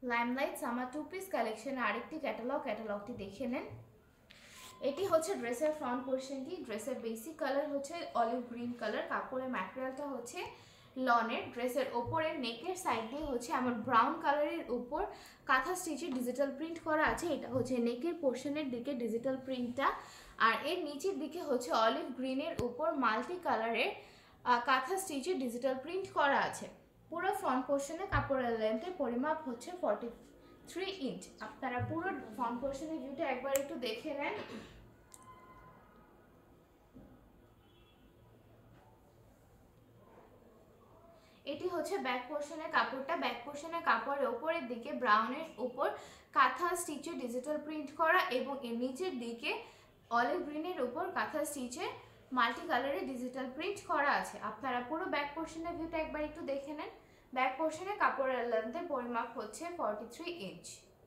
Limelight summer 2 piece collection আরেকটি ক্যাটালগটি দেখে নেন। এটি হচ্ছে ড্রেসের ফ্রন্ট পোর্শনটি। ড্রেসের বেসিক কালার হচ্ছে অলিভ গ্রিন কালার, কাপড়ের ম্যাটেরিয়ালটা হচ্ছে লনের। ড্রেসের ওপরের নেকের সাইড দিয়ে হচ্ছে আমার ব্রাউন কালারের উপর কাঁথা স্টিচে ডিজিটাল প্রিন্ট করা আছে। এটা হচ্ছে নেকের পোর্শনের দিকে ডিজিটাল প্রিন্টটা, আর এর নিচের দিকে হচ্ছে অলিভ গ্রিনের উপর মাল্টি কালারের কাঁথা স্টিচে ডিজিটাল প্রিন্ট করা আছে। পুরো ফ্রন্ট পোর্শনে কাপড়ের লেন্থের পরিমাপ হচ্ছে 43 ইঞ্চ। আপনারা পুরো ফ্রন্ট পোর্শনের ভিউটা একবার একটু দেখে নেন। এটি হচ্ছে ব্যাক পোর্শনের কাপড়টা। ব্যাক পোর্শনের কাপড়ের ওপরের দিকে ব্রাউনের উপর কাঁথা স্টিচে ডিজিটাল প্রিন্ট করা এবং এর নিচের দিকে অলিভ গ্রিনের উপর কাঁথা স্টিচে মাল্টি কালারের ডিজিটাল প্রিন্ট করা আছে। আপনারা পুরো ব্যাক পোর্শনের ভিউটা একবার একটু দেখে নেন। ব্যাক পোর্শনে কাপড়ের লেন্থের পরিমাপ হচ্ছে 43 ইঞ্চ।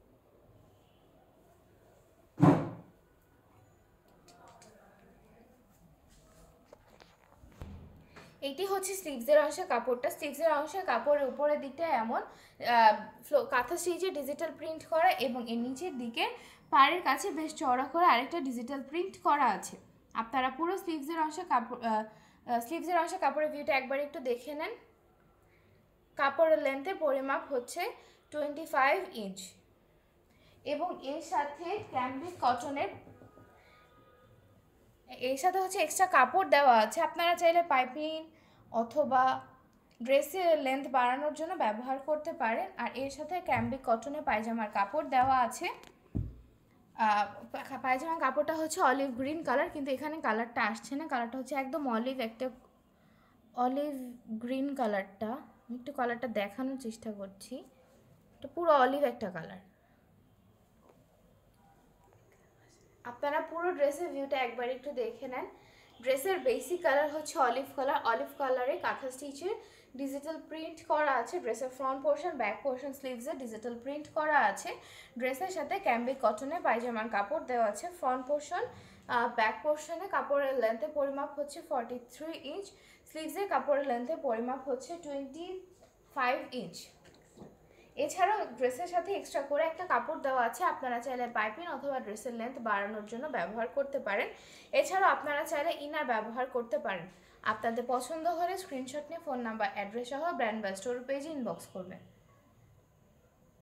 এটি হচ্ছে স্লিভসের অংশের কাপড়টা। স্লিভসের অংশের কাপড়ের উপরের দিকটা এমন কাঁথা স্টিচে ডিজিটাল প্রিন্ট করা এবং এর নিচের দিকে পাড়ের কাছে বেশ চওড়া করে আরেকটা ডিজিটাল প্রিন্ট করা আছে। আপনারা পুরো স্লিভসের অংশের কাপড়ের ভিউটা একবার একটু দেখে নেন। কাপড়ের লেন্থের পরিমাপ হচ্ছে 25 ইঞ্চ এবং এর সাথে ক্যামব্রিক কটনের হচ্ছে এক্সট্রা কাপড় দেওয়া আছে। আপনারা চাইলে পাইপিং অথবা ড্রেসের লেন্থ বাড়ানোর জন্য ব্যবহার করতে পারেন। আর এর সাথে ক্যামব্রিক কটনের পায়জামার কাপড় দেওয়া আছে। পায়জামার কাপড়টা হচ্ছে অলিভ গ্রিন কালার, কিন্তু এখানে কালারটা আসছে না। কালারটা হচ্ছে একদম অলিভ গ্রিন কালারটা। একটু কালারটা দেখানোর চেষ্টা করছি। এটা পুরো অলিভ একটা কালার। আপনারা পুরো ড্রেসের ভিউটা একবার একটু দেখে নেন। ড্রেসের বেসিক কালার হচ্ছে অলিভ কালার। অলিভ কালারে কাঁথা স্টিচের ডিজিটাল প্রিন্ট করা আছে। ড্রেসের ফ্রন্ট পোর্শন, ব্যাক পোর্শন, স্লিভসে ডিজিটাল প্রিন্ট করা আছে। ড্রেসের সাথে ক্যামব্রিক কটনের পায়জামার কাপড় দেওয়া আছে। ফ্রন্ট পোর্শন, ব্যাক পোর্শনে কাপড়ের লেন্থের পরিমাপ হচ্ছে 43 ইঞ্চ। স্লিভসের কাপড়ের লেন্থের পরিমাপ হচ্ছে 25 ইঞ্চ। এছাড়াও ড্রেসের সাথে এক্সট্রা করে একটা কাপড় দেওয়া আছে। আপনারা চাইলে পাইপিং অথবা ড্রেসের লেন্থ বাড়ানোর জন্য ব্যবহার করতে পারেন। এছাড়াও আপনারা চাইলে ইনার ব্যবহার করতে পারেন। আপনাদের পছন্দ হলে স্ক্রিনশট নিয়ে ফোন নাম্বার, অ্যাড্রেস সহ ব্র্যান্ড বা স্টোর পেজে ইনবক্স করবেন।